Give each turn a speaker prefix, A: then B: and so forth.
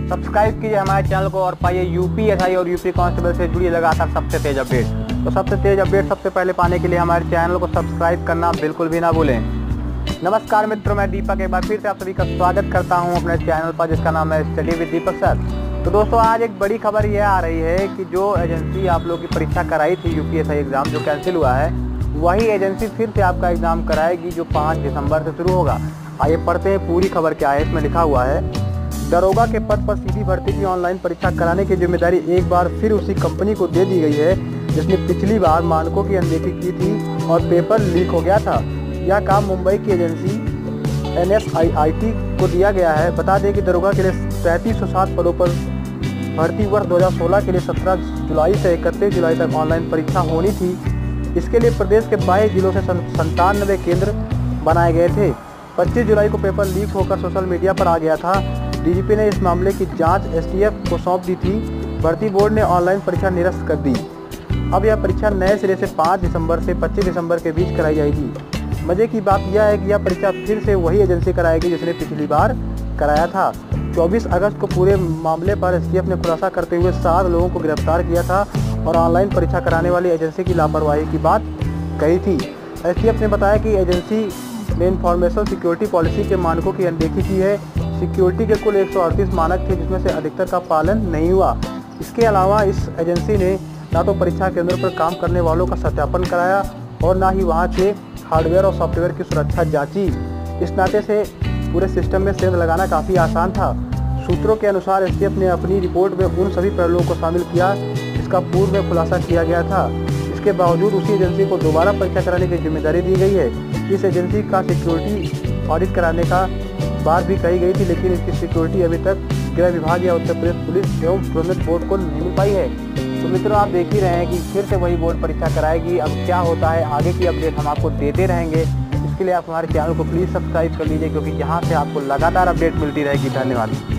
A: Subscribe कीजिए हमारे channel को और पाइए यूपीएसआई और यूपी कांस्टेबल से जुड़ी लगातार सबसे तेज अपडेट। तो सबसे तेज अपडेट सबसे पहले पाने के लिए हमारे चैनल को सब्सक्राइब करना बिल्कुल भी ना भूलें। नमस्कार मित्रों, मैं दीपक एक बार फिर से आप सभी का स्वागत करता हूं अपने चैनल पर जिसका नाम है स्टडी विद दीपक सर। तो दोस्तों, आज एक बड़ी खबर ये आ रही है कि जो एजेंसी आप लोगों की परीक्षा कराई थी यूपीएसआई एग्ज़ाम जो कैंसिल हुआ है, वही एजेंसी फिर से आपका एग्ज़ाम कराएगी जो 5 दिसंबर से शुरू होगा। आइए पढ़ते हैं पूरी खबर क्या है। इसमें लिखा हुआ है, दरोगा के पद पर सीधी भर्ती की ऑनलाइन परीक्षा कराने की जिम्मेदारी एक बार फिर उसी कंपनी को दे दी गई है जिसने पिछली बार मानकों की अनदेखी की थी और पेपर लीक हो गया था। यह काम मुंबई की एजेंसी NSIIT को दिया गया है। बता दें कि दरोगा के लिए 3307 पदों पर भर्ती वर्ष 2016 के लिए 17 जुलाई से 31 जुलाई तक ऑनलाइन परीक्षा होनी थी। इसके लिए प्रदेश के 22 जिलों से 97 केंद्र बनाए गए थे। 25 जुलाई को पेपर लीक होकर सोशल मीडिया पर आ गया था। डीजीपी ने इस मामले की जांच STF को सौंप दी थी। भर्ती बोर्ड ने ऑनलाइन परीक्षा निरस्त कर दी। अब यह परीक्षा नए सिरे से 5 दिसंबर से 25 दिसंबर के बीच कराई जाएगी। मजे की बात यह है कि यह परीक्षा फिर से वही एजेंसी कराएगी जिसने पिछली बार कराया था। 24 अगस्त को पूरे मामले पर STF ने खुलासा करते हुए 7 लोगों को गिरफ्तार किया था और ऑनलाइन परीक्षा कराने वाली एजेंसी की लापरवाही की बात कही थी। STF ने बताया कि एजेंसी ने इंफॉर्मेशन सिक्योरिटी पॉलिसी के मानकों की अनदेखी की है। सिक्योरिटी के कुल 138 मानक थे जिसमें से अधिकतर का पालन नहीं हुआ। इसके अलावा इस एजेंसी ने ना तो परीक्षा केंद्र पर काम करने वालों का सत्यापन कराया और ना ही वहां के हार्डवेयर और सॉफ्टवेयर की सुरक्षा जांची। इस नाते से पूरे सिस्टम में सेंध लगाना काफ़ी आसान था। सूत्रों के अनुसार STF ने अपनी रिपोर्ट में उन सभी पहलुओं को शामिल किया जिसका पूर्व में खुलासा किया गया था। इसके बावजूद उसी एजेंसी को दोबारा परीक्षा कराने की जिम्मेदारी दी गई है। इस एजेंसी का सिक्योरिटी ऑडिट कराने का बात भी कही गई थी, लेकिन इसकी सिक्योरिटी अभी तक गृह विभाग या उत्तर प्रदेश पुलिस एवं प्रोन्नत बोर्ड को नहीं मिल पाई है। तो मित्रों, आप देख ही रहे हैं कि फिर से वही बोर्ड परीक्षा कराएगी। अब क्या होता है आगे की अपडेट हम आपको देते रहेंगे। इसके लिए आप हमारे चैनल को प्लीज़ सब्सक्राइब कर लीजिए क्योंकि यहाँ से आपको लगातार अपडेट मिलती रहेगी। धन्यवाद।